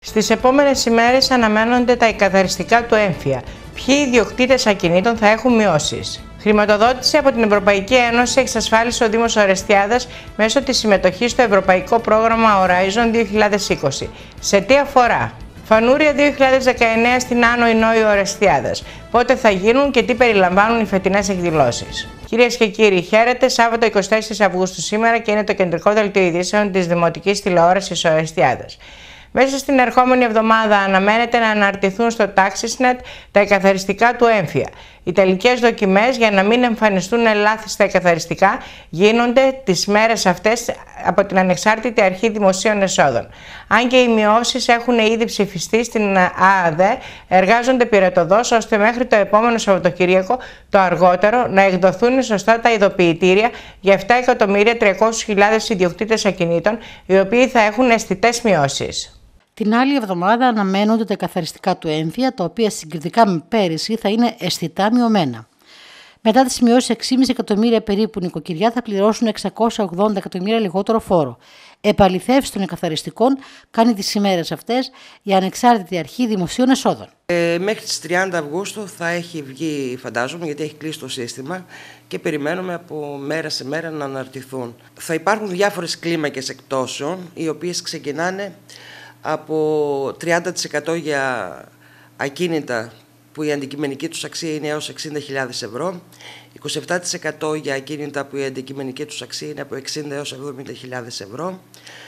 Στις επόμενες ημέρες αναμένονται τα εκαθαριστικά του έμφυα. Ποιοι ιδιοκτήτες ακινήτων θα έχουν μειώσεις? Χρηματοδότηση από την Ευρωπαϊκή Ένωση εξασφάλισε ο Δήμος Ορεστιάδας μέσω της συμμετοχής στο Ευρωπαϊκό Πρόγραμμα Horizon 2020. Σε τι αφορά? Φανούρια 2019 στην Άνω Ινόη Ορεστιάδας. Πότε θα γίνουν και τι περιλαμβάνουν οι φετινές εκδηλώσεις? Κυρίες και κύριοι, χαίρετε. Σάββατο 24 Αυγούστου σήμερα και είναι το κεντρικό δελτίο ειδήσεων της Δημοτικής Τηλεόρασης Ορεστιάδας. Μέσα στην ερχόμενη εβδομάδα αναμένεται να αναρτηθούν στο TaxisNet τα εκαθαριστικά του έμφυα. Οι τελικές δοκιμές για να μην εμφανιστούν λάθη στα εκαθαριστικά γίνονται τις μέρες αυτές από την Ανεξάρτητη Αρχή Δημοσίων Εσόδων. Αν και οι μειώσεις έχουν ήδη ψηφιστεί στην ΑΑΔ, εργάζονται πυρετωδώς ώστε μέχρι το επόμενο Σαββατοκύριακο το αργότερο να εκδοθούν σωστά τα ειδοποιητήρια για 7.300.000 ιδιοκτήτες ακινήτων, οι οποίοι θα έχουν αισθητές μειώσεις. Την άλλη εβδομάδα αναμένονται τα εκαθαριστικά του έμφυα, τα οποία συγκριτικά με πέρυσι θα είναι αισθητά μειωμένα. Μετά τις μειώσεις 6,5 εκατομμύρια περίπου νοικοκυριά θα πληρώσουν 680 εκατομμύρια λιγότερο φόρο. Επαληθεύσεις των εκαθαριστικών κάνει τις ημέρες αυτές η Ανεξάρτητη Αρχή Δημοσίων Εσόδων. Μέχρι τις 30 Αυγούστου θα έχει βγει, φαντάζομαι, γιατί έχει κλείσει το σύστημα και περιμένουμε από μέρα σε μέρα να αναρτηθούν. Θα υπάρχουν διάφορες κλίμακες εκπτώσεων, οι οποίες ξεκινάνε από 30% για ακίνητα που η αντικειμενική τους αξία είναι έως 60.000 ευρώ, 27% για ακίνητα που η αντικειμενική τους αξία είναι από 60 έως 70.000 ευρώ,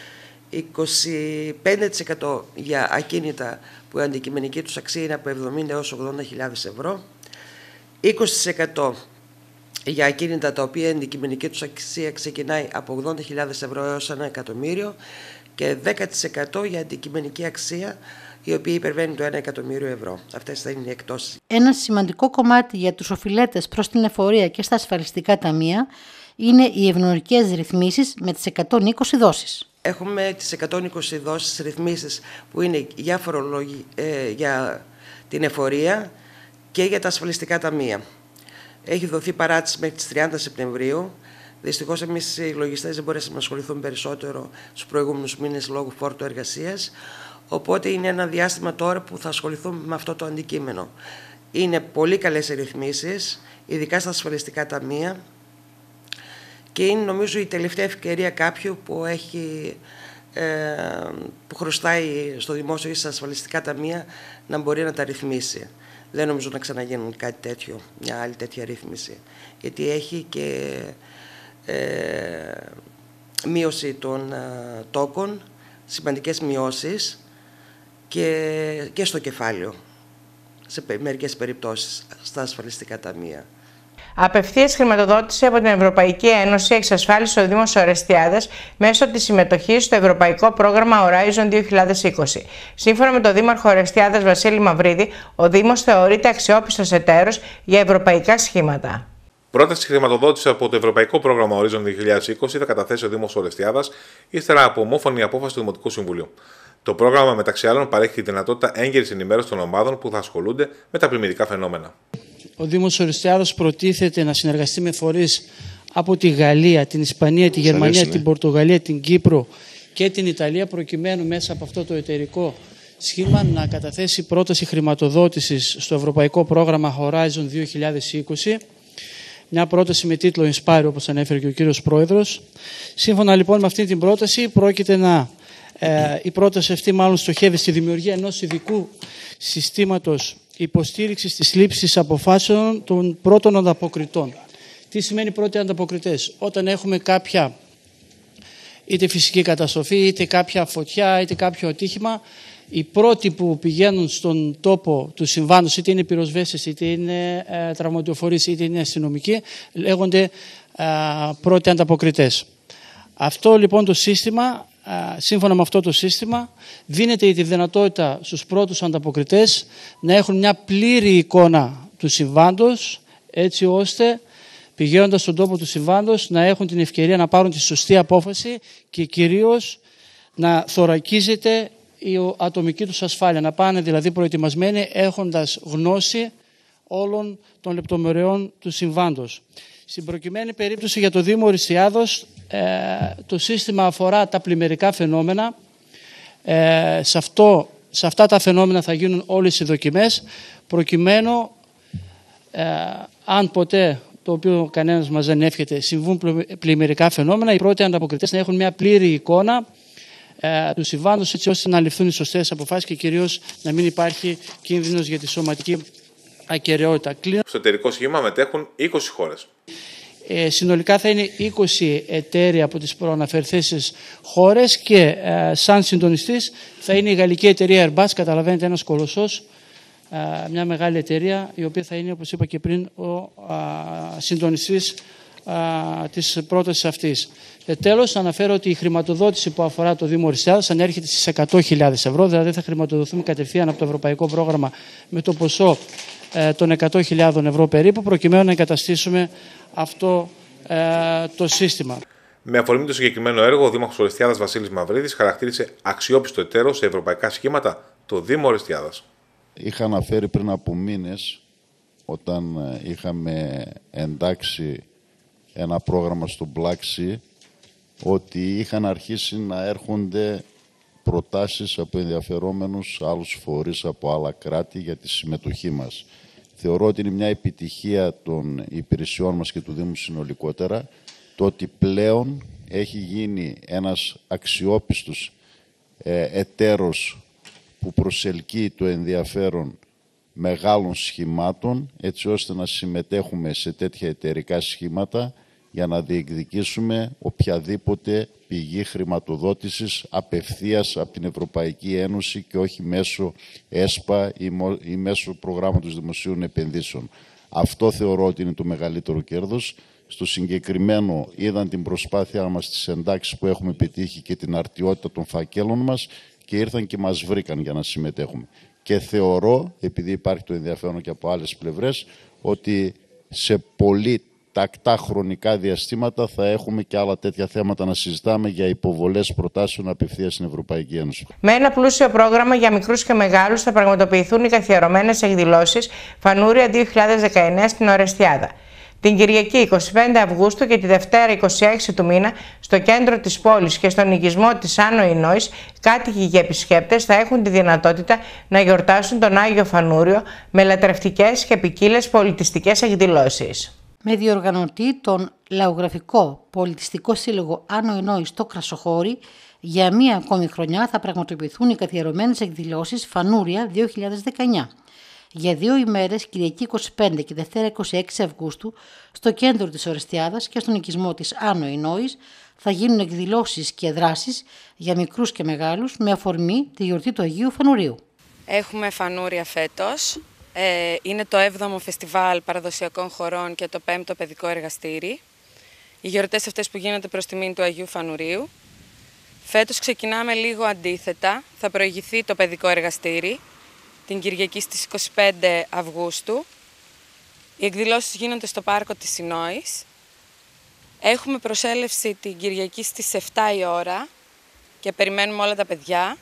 25% για ακίνητα που η αντικειμενική τους αξία είναι από 70 έως 80.000 ευρώ, 20% για ακίνητα τα οποία η αντικειμενική τους αξία ξεκινάει από 80.000 ευρώ έως 1 εκατομμύριο και 10% για αντικειμενική αξία η οποία υπερβαίνει το 1 εκατομμύριο ευρώ. Αυτές θα είναι οι εκτόσεις. Ένα σημαντικό κομμάτι για τους οφειλέτες προς την εφορία και στα ασφαλιστικά ταμεία είναι οι ευνοϊκές ρυθμίσεις με τις 120 δόσεις. Έχουμε τις 120 δόσεις ρυθμίσεις που είναι για την εφορία και για τα ασφαλιστικά ταμεία. Έχει δοθεί παράτηση μέχρι τις 30 Σεπτεμβρίου. Δυστυχώς εμείς οι λογιστές δεν μπορέσαμε να ασχοληθούμε περισσότερο στους προηγούμενους μήνες λόγω φόρτου εργασίας. Οπότε είναι ένα διάστημα τώρα που θα ασχοληθούμε με αυτό το αντικείμενο. Είναι πολύ καλές οι ρυθμίσεις, ειδικά στα ασφαλιστικά ταμεία, και είναι νομίζω η τελευταία ευκαιρία κάποιου που χρωστάει στο δημόσιο ή στα ασφαλιστικά ταμεία να μπορεί να τα ρυθμίσει. Δεν νομίζω να ξαναγίνουν κάτι τέτοιο, μια άλλη τέτοια ρύθμιση, γιατί έχει και μείωση των τόκων, σημαντικές μειώσεις και στο κεφάλαιο, σε μερικές περιπτώσεις, στα ασφαλιστικά ταμεία. Απευθείας χρηματοδότηση από την Ευρωπαϊκή Ένωση εξασφάλισε ο Δήμος Ορεστιάδας μέσω της συμμετοχής στο Ευρωπαϊκό Πρόγραμμα Horizon 2020. Σύμφωνα με τον Δήμαρχο Ορεστιάδας Βασίλη Μαυρίδη, ο Δήμος θεωρείται αξιόπιστος εταίρος για ευρωπαϊκά σχήματα. Πρόταση χρηματοδότηση από το Ευρωπαϊκό Πρόγραμμα Horizon 2020 θα καταθέσει ο Δήμος Ορεστιάδας ύστερα από ομόφωνη απόφαση του Δημοτικού Συμβουλίου. Το πρόγραμμα, μεταξύ άλλων, παρέχει τη δυνατότητα έγκαιρης ενημέρωσης των ομάδων που θα ασχολούνται με τα πλημμυρικά φαινόμενα. Ο Δήμος Ορεστιάδας προτίθεται να συνεργαστεί με φορείς από τη Γαλλία, την Ισπανία, τη Γερμανία, την Πορτογαλία, την Κύπρο και την Ιταλία, προκειμένου μέσα από αυτό το εταιρικό σχήμα να καταθέσει πρόταση χρηματοδότησης στο Ευρωπαϊκό Πρόγραμμα Horizon 2020. Μια πρόταση με τίτλο Inspire, όπως ανέφερε και ο κύριος Πρόεδρος. Σύμφωνα λοιπόν με αυτή την πρόταση, πρόκειται η πρόταση αυτή μάλλον στοχεύει στη δημιουργία ενός ειδικού συστήματος υποστήριξης της λήψης αποφάσεων των πρώτων ανταποκριτών. Τι σημαίνει πρώτοι ανταποκριτές? Όταν έχουμε κάποια είτε φυσική καταστροφή, είτε κάποια φωτιά, είτε κάποιο ατύχημα, οι πρώτοι που πηγαίνουν στον τόπο του συμβάντος, είτε είναι πυροσβέστες, είτε είναι τραυματιοφορείς, είτε είναι αστυνομικοί, λέγονται πρώτοι ανταποκριτές. Αυτό λοιπόν το σύστημα, σύμφωνα με αυτό το σύστημα, δίνεται τη δυνατότητα στους πρώτους ανταποκριτές να έχουν μια πλήρη εικόνα του συμβάντος, έτσι ώστε πηγαίνοντας στον τόπο του συμβάντος να έχουν την ευκαιρία να πάρουν τη σωστή απόφαση και κυρίως να θωρακίζεται η ατομική τους ασφάλεια, να πάνε δηλαδή προετοιμασμένοι έχοντας γνώση όλων των λεπτομεριών του συμβάντος. Στην προκειμένη περίπτωση για το Δήμο Ορεστιάδος, το σύστημα αφορά τα πλημμυρικά φαινόμενα. σε αυτά τα φαινόμενα θα γίνουν όλες οι δοκιμές, προκειμένου αν ποτέ, το οποίο κανένας μας δεν εύχεται, συμβούν πλημμυρικά φαινόμενα, οι πρώτοι ανταποκριτές να έχουν μια πλήρη εικόνα του συμβάντος, έτσι ώστε να ληφθούν οι σωστές αποφάσεις και κυρίως να μην υπάρχει κίνδυνος για τη σωματική ακεραιότητα. Στο εταιρικό σχήμα μετέχουν 20 χώρες. Συνολικά θα είναι 20 εταίροι από τις προαναφερθήσεις χώρες και σαν συντονιστής θα είναι η γαλλική εταιρεία Airbus, καταλαβαίνετε, ένας κολοσσός, μια μεγάλη εταιρεία, η οποία θα είναι, όπως είπα και πριν, ο συντονιστής της πρότασης αυτής. Τέλος, αναφέρω ότι η χρηματοδότηση που αφορά το Δήμο Οριστιάδας ανέρχεται στις 100.000 ευρώ, δηλαδή θα χρηματοδοθούμε κατευθείαν από το Ευρωπαϊκό Πρόγραμμα με το ποσό των 100.000 ευρώ περίπου, προκειμένου να εγκαταστήσουμε αυτό το σύστημα. Με αφορμή το συγκεκριμένο έργο, ο Δήμαρχος Οριστιάδας Βασίλης Μαυρίδης χαρακτήρισε αξιόπιστο εταίρο σε ευρωπαϊκά σχήματα το Δήμο Οριστιάδας. Είχα αναφέρει πριν από μήνες, όταν είχαμε εντάξει ένα πρόγραμμα στο Black Sea, ότι είχαν αρχίσει να έρχονται προτάσεις από ενδιαφερόμενους άλλους φορείς από άλλα κράτη για τη συμμετοχή μας. Θεωρώ ότι είναι μια επιτυχία των υπηρεσιών μας και του Δήμου συνολικότερα, το ότι πλέον έχει γίνει ένας αξιόπιστος εταίρος που προσελκύει το ενδιαφέρον μεγάλων σχημάτων, έτσι ώστε να συμμετέχουμε σε τέτοια εταιρικά σχήματα για να διεκδικήσουμε οποιαδήποτε πηγή χρηματοδότησης απευθείας από την Ευρωπαϊκή Ένωση και όχι μέσω ΕΣΠΑ ή μέσω προγράμματος δημοσίων επενδύσεων. Αυτό θεωρώ ότι είναι το μεγαλύτερο κέρδος. Στο συγκεκριμένο είδαν την προσπάθειά μας στις εντάξεις που έχουμε πετύχει και την αρτιότητα των φακέλων μας και ήρθαν και μας βρήκαν για να συμμετέχουμε. Και θεωρώ, επειδή υπάρχει το ενδιαφέρον και από άλλες πλευρές, ότι σε πολύ τακτά χρονικά διαστήματα θα έχουμε και άλλα τέτοια θέματα να συζητάμε για υποβολές προτάσεων απευθείας στην Ευρωπαϊκή Ένωση. Με ένα πλούσιο πρόγραμμα για μικρούς και μεγάλους θα πραγματοποιηθούν οι καθιερωμένες εκδηλώσεις Φανούρια 2019 στην Ορεστιάδα. Την Κυριακή 25 Αυγούστου και τη Δευτέρα 26 του μήνα, στο κέντρο της πόλης και στον οικισμό της Άνω Ινόης, κάτοικοι και επισκέπτες θα έχουν τη δυνατότητα να γιορτάσουν τον Άγιο Φανούριο με λατρευτικές και ποικίλες πολιτιστικές εκδηλώσεις. Με διοργανωτή τον Λαογραφικό Πολιτιστικό Σύλλογο Άνω Ινόης στο Κρασοχώρι, για μία ακόμη χρονιά θα πραγματοποιηθούν οι καθιερωμένες εκδηλώσεις Φανούρια 2019. Για 2 ημέρες, Κυριακή 25 και Δευτέρα 26 Αυγούστου, στο κέντρο της Ορεστιάδας και στον οικισμό της Άνω Ινόης θα γίνουν εκδηλώσεις και δράσεις για μικρούς και μεγάλους με αφορμή τη γιορτή του Αγίου Φανουρίου. Έχουμε φανούρια φέτος. Είναι το 7ο Φεστιβάλ Παραδοσιακών Χωρών και το 5ο Παιδικό Εργαστήρι. Οι γιορτές αυτές που γίνονται προς τιμήν του Αγίου Φανουρίου. Φέτος ξεκινάμε λίγο αντίθετα. Θα προηγηθεί το Παιδικό Εργαστήρι την Κυριακή στις 25 Αυγούστου. Οι εκδηλώσεις γίνονται στο πάρκο της Ινόης. Έχουμε προσέλευση την Κυριακή στις 7 η ώρα και περιμένουμε όλα τα παιδιά.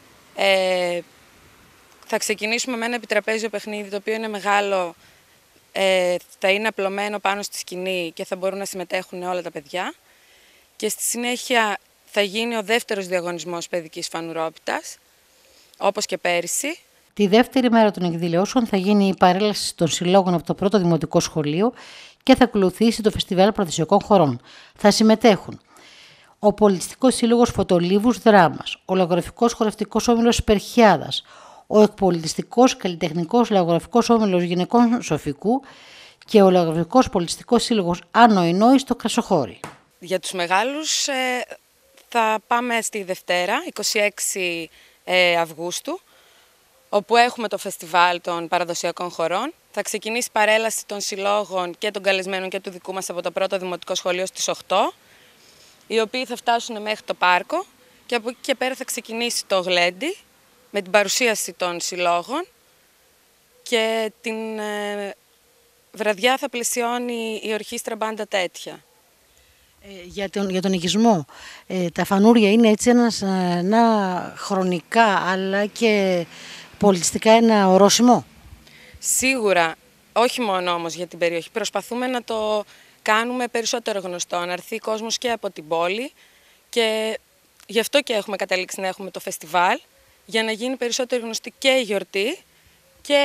Θα ξεκινήσουμε με ένα επιτραπέζιο παιχνίδι, το οποίο είναι μεγάλο, θα είναι απλωμένο πάνω στη σκηνή και θα μπορούν να συμμετέχουν όλα τα παιδιά. Και στη συνέχεια θα γίνει ο δεύτερος διαγωνισμός παιδικής φανουρόπιτας, όπως και πέρυσι. Τη δεύτερη μέρα των εκδηλώσεων θα γίνει η παρέλαση των συλλόγων από το πρώτο δημοτικό σχολείο και θα ακολουθήσει το Φεστιβάλ Παραδοσιακών Χωρών. Θα συμμετέχουν ο Πολιτιστικός Σύλλογος Φωτολίβους Δράμας, ο Λαογραφικός Χορευτικός Όμιλος Περχιάδας, ο Εκπολιτιστικός Καλλιτεχνικός Λαογραφικός Όμιλος Γυναικών Σοφικού και ο Λαογραφικός Πολιτιστικός Σύλλογος Άνω Ινόης στο Κρασοχώρι. Για τους μεγάλους θα πάμε στη Δευτέρα, 26 Αυγούστου, όπου έχουμε το Φεστιβάλ των Παραδοσιακών Χωρών. Θα ξεκινήσει παρέλαση των συλλόγων και των καλεσμένων και του δικού μας από το πρώτο δημοτικό σχολείο στις 8, οι οποίοι θα φτάσουν μέχρι το πάρκο και από εκεί και πέρα θα ξεκινήσει το γλέντι με την παρουσίαση των συλλόγων και την βραδιά θα πλαισιώνει η ορχήστρα Μπάντα Τέτοια. Για τον οικισμό, τα φανούρια είναι έτσι ένα χρονικά αλλά και πολιτιστικά ένα ορόσημο. Σίγουρα, όχι μόνο όμως για την περιοχή. Προσπαθούμε να το κάνουμε περισσότερο γνωστό, να έρθει κόσμος και από την πόλη και γι' αυτό και έχουμε καταλήξει να έχουμε το φεστιβάλ για να γίνει περισσότερο γνωστή και η γιορτή και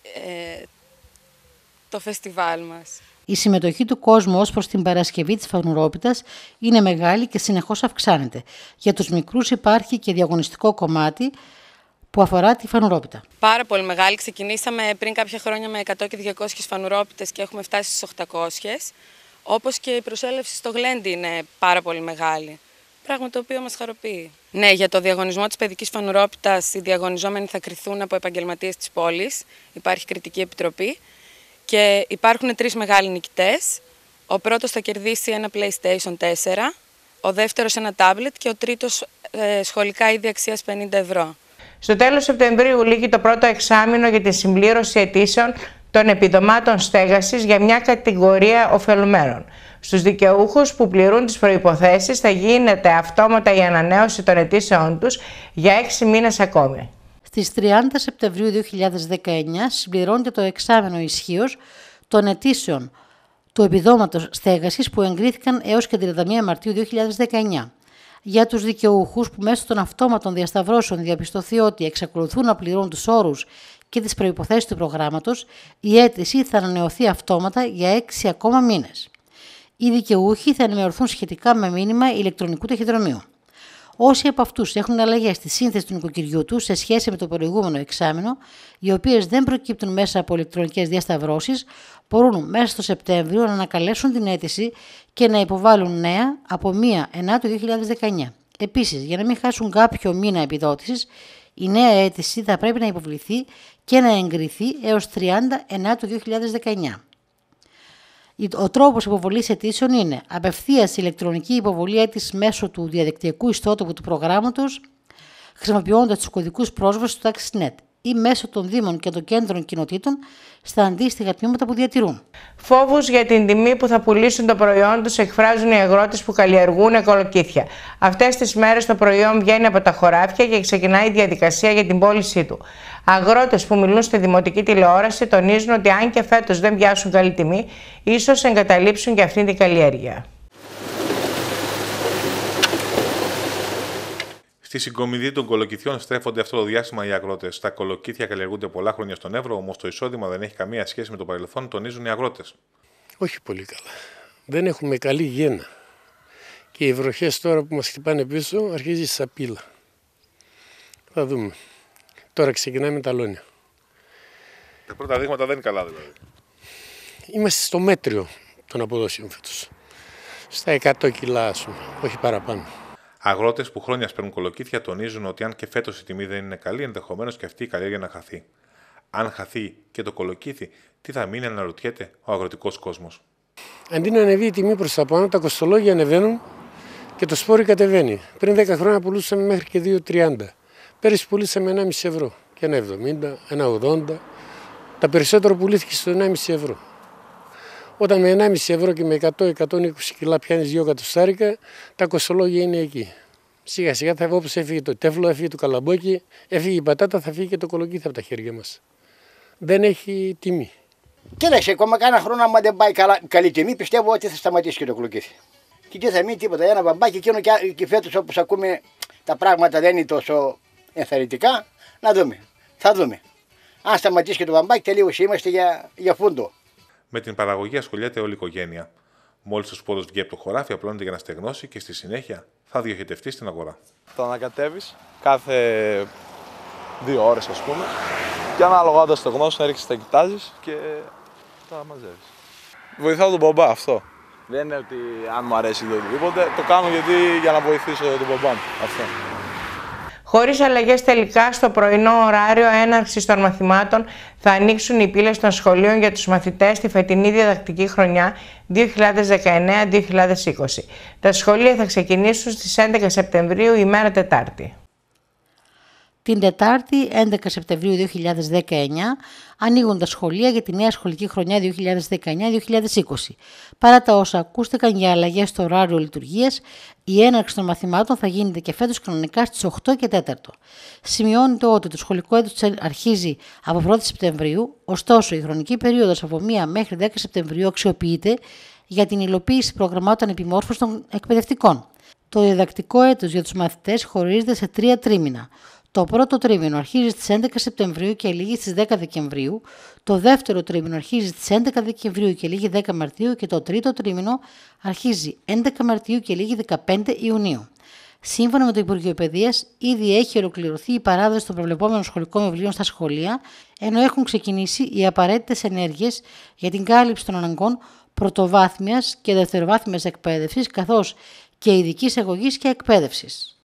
το φεστιβάλ μας. Η συμμετοχή του κόσμου ως προς την Παρασκευή της Φανουρόπιτας είναι μεγάλη και συνεχώς αυξάνεται. Για τους μικρούς υπάρχει και διαγωνιστικό κομμάτι που αφορά τη Φανουρόπιτα. Πάρα πολύ μεγάλη. Ξεκινήσαμε πριν κάποια χρόνια με 100 και 200 φανουρόπιτες και έχουμε φτάσει στις 800. Όπως και η προσέλευση στο Γλέντι είναι πάρα πολύ μεγάλη. Πράγμα το οποίο μας χαροποιεί. Ναι, για το διαγωνισμό της παιδικής φανουρόπιτας οι διαγωνιζόμενοι θα κριθούν από επαγγελματίες της πόλης. Υπάρχει κριτική επιτροπή και υπάρχουν 3 μεγάλοι νικητές. Ο πρώτος θα κερδίσει ένα PlayStation 4, ο δεύτερος ένα tablet και ο τρίτος σχολικά είδη αξίας 50 ευρώ. Στο τέλος Σεπτεμβρίου λήγει το πρώτο εξάμηνο για τη συμπλήρωση αιτήσεων των επιδομάτων στέγασης για μια κατηγορία ωφελουμένων. Στους δικαιούχους που πληρούν τις προϋποθέσεις θα γίνεται αυτόματα η ανανέωση των αιτήσεών τους για 6 μήνες ακόμη. Στις 30 Σεπτεμβρίου 2019 συμπληρώνεται το εξάμηνο ισχύως των αιτήσεων του επιδόματος στέγασης που εγκρίθηκαν έως και 31 Μαρτίου 2019. Για τους δικαιούχους που μέσω των αυτόματων διασταυρώσεων διαπιστωθεί ότι εξακολουθούν να πληρώνουν τους όρους και τις προϋποθέσεις του προγράμματος, η αίτηση θα ανανεωθεί αυτόματα για 6 ακόμα μήνες. Οι δικαιούχοι θα ενημερωθούν σχετικά με μήνυμα ηλεκτρονικού ταχυδρομείου. Όσοι από αυτούς έχουν αλλαγές στη σύνθεση του νοικοκυριού τους σε σχέση με το προηγούμενο εξάμηνο, οι οποίες δεν προκύπτουν μέσα από ηλεκτρονικές διασταυρώσεις, μπορούν μέσα στο Σεπτέμβριο να ανακαλέσουν την αίτηση και να υποβάλουν νέα από 1 Ενάτου 2019. Επίσης, για να μην χάσουν κάποιο μήνα επιδότησης, η νέα αίτηση θα πρέπει να υποβληθεί και να εγκριθεί έως 30 Ενάτου 2019. Ο τρόπος υποβολής αιτήσεων είναι απευθείας ηλεκτρονική υποβολή αίτησης μέσω του διαδικτυακού ιστότοπου του προγράμματος, χρησιμοποιώντας τους κωδικούς πρόσβασης του TaxNet ή μέσω των Δήμων και των Κέντρων Κοινοτήτων στα αντίστοιχα τμήματα που διατηρούν. Φόβους για την τιμή που θα πουλήσουν το προϊόν τους εκφράζουν οι αγρότες που καλλιεργούν κολοκύθια. Αυτές τις μέρες το προϊόν βγαίνει από τα χωράφια και ξεκινάει η διαδικασία για την πώλησή του. Αγρότες που μιλούν στη δημοτική τηλεόραση τονίζουν ότι αν και φέτος δεν πιάσουν καλή τιμή, ίσως εγκαταλείψουν και αυτή την καλλιέργεια. Στη συγκομιδή των κολοκυθιών στρέφονται αυτό το διάστημα οι αγρότες. Τα κολοκύθια καλλιεργούνται πολλά χρόνια στον Εύρο, όμως το εισόδημα δεν έχει καμία σχέση με το παρελθόν, τονίζουν οι αγρότες. Όχι πολύ καλά. Δεν έχουμε καλή γέννα. Και οι βροχές τώρα που μας χτυπάνε πίσω αρχίζει η σαπίλα. Θα δούμε. Τώρα ξεκινάμε με τα λόνια. Τα πρώτα δείγματα δεν είναι καλά δηλαδή. Είμαστε στο μέτριο των αποδόσεων φέτος. Στα 100 κιλά, ας πούμε, όχι παραπάνω. Αγρότες που χρόνια σπέρνουν κολοκύθια τονίζουν ότι αν και φέτος η τιμή δεν είναι καλή, ενδεχομένως και αυτή η καλλιέργεια να χαθεί. Αν χαθεί και το κολοκύθι, τι θα μείνει, αναρωτιέται ο αγροτικός κόσμος. Αντί να ανεβεί η τιμή προς τα πάνω, τα κοστολόγια ανεβαίνουν και το σπόρι κατεβαίνει. Πριν 10 χρόνια πουλούσαμε μέχρι και 2,30. Πέρυσι πουλήσαμε 1,5 ευρώ και 1,70, 1,80. Τα περισσότερα πουλήθηκε στο 1,5 ευρώ. Όταν με 1,5 ευρώ και με 100-120 κιλά πιάνεις 2 εκατοστάρικα, τα κοστολόγια είναι εκεί. Σιγά σιγά θα όπως έφυγε το τέφλο, έφυγε το καλαμπόκι, έφυγε η πατάτα, θα φύγει και το κολοκύθι από τα χέρια μας. Δεν έχει τιμή. Κοίταξε, ακόμα κάνα χρόνο, άμα δεν πάει καλή τιμή, πιστεύω ότι θα σταματήσει και το κολοκύθι. Και τι θα μείνει τίποτα, ένα μπαμπάκι, εκείνο και φέτος όπως ακούμε τα πράγματα δεν είναι τόσο ενθαρρυντικά, να δούμε. Θα δούμε. Αν σταματήσει και το μπαμπάκι, τελείως είμαστε για φούντο. Με την παραγωγή ασχολιέται όλη η οικογένεια. Μόλις το σπόρος βγει από το χωράφι, απλώνεται για να στεγνώσει και στη συνέχεια θα διοχετευτεί στην αγορά. Το ανακατεύεις κάθε 2 ώρες, ας πούμε, και ανάλογα όταν στεγνώσει, να ρίξεις τα κοιτάζεις και τα μαζεύεις. Βοηθάω τον μπαμπά αυτό. Δεν είναι ότι αν μου αρέσει ή οτιδήποτε, το κάνω για να βοηθήσω τον μπαμπά μου. Αυτό. Χωρίς αλλαγές τελικά, στο πρωινό ωράριο έναρξης των μαθημάτων θα ανοίξουν οι πύλες των σχολείων για τους μαθητές στη φετινή διδακτική χρονιά 2019-2020. Τα σχολεία θα ξεκινήσουν στις 11 Σεπτεμβρίου, ημέρα Τετάρτη. Την Τετάρτη, 11 Σεπτεμβρίου 2019, ανοίγουν τα σχολεία για τη νέα σχολική χρονιά 2019-2020. Παρά τα όσα ακούστηκαν για αλλαγές στο ωράριο λειτουργίας, η έναρξη των μαθημάτων θα γίνεται και φέτος κανονικά στις 8 και 4. Σημειώνεται ότι το σχολικό έτος αρχίζει από 1η Σεπτεμβρίου, ωστόσο η χρονική περίοδος από 1 μέχρι 10 Σεπτεμβρίου αξιοποιείται για την υλοποίηση προγραμμάτων επιμόρφωσης των εκπαιδευτικών. Το διδακτικό έτος για τους μαθητές χωρίζεται σε 3 τρίμηνα. Το πρώτο τρίμηνο αρχίζει στις 11 Σεπτεμβρίου και λήγει στις 10 Δεκεμβρίου, το δεύτερο τρίμηνο αρχίζει στις 11 Δεκεμβρίου και λήγει 10 Μαρτίου και το τρίτο τρίμηνο αρχίζει 11 Μαρτίου και λήγει 15 Ιουνίου. Σύμφωνα με το Υπουργείο Παιδείας, ήδη έχει ολοκληρωθεί η παράδοση των προβλεπόμενων σχολικών βιβλίων στα σχολεία, ενώ έχουν ξεκινήσει οι απαραίτητες ενέργειες για την κάλυψη των αναγκών πρωτοβάθμιας και δευτεροβάθμιας εκπαίδευσης, καθώς και ειδικής αγωγής και εκπαίδευσης.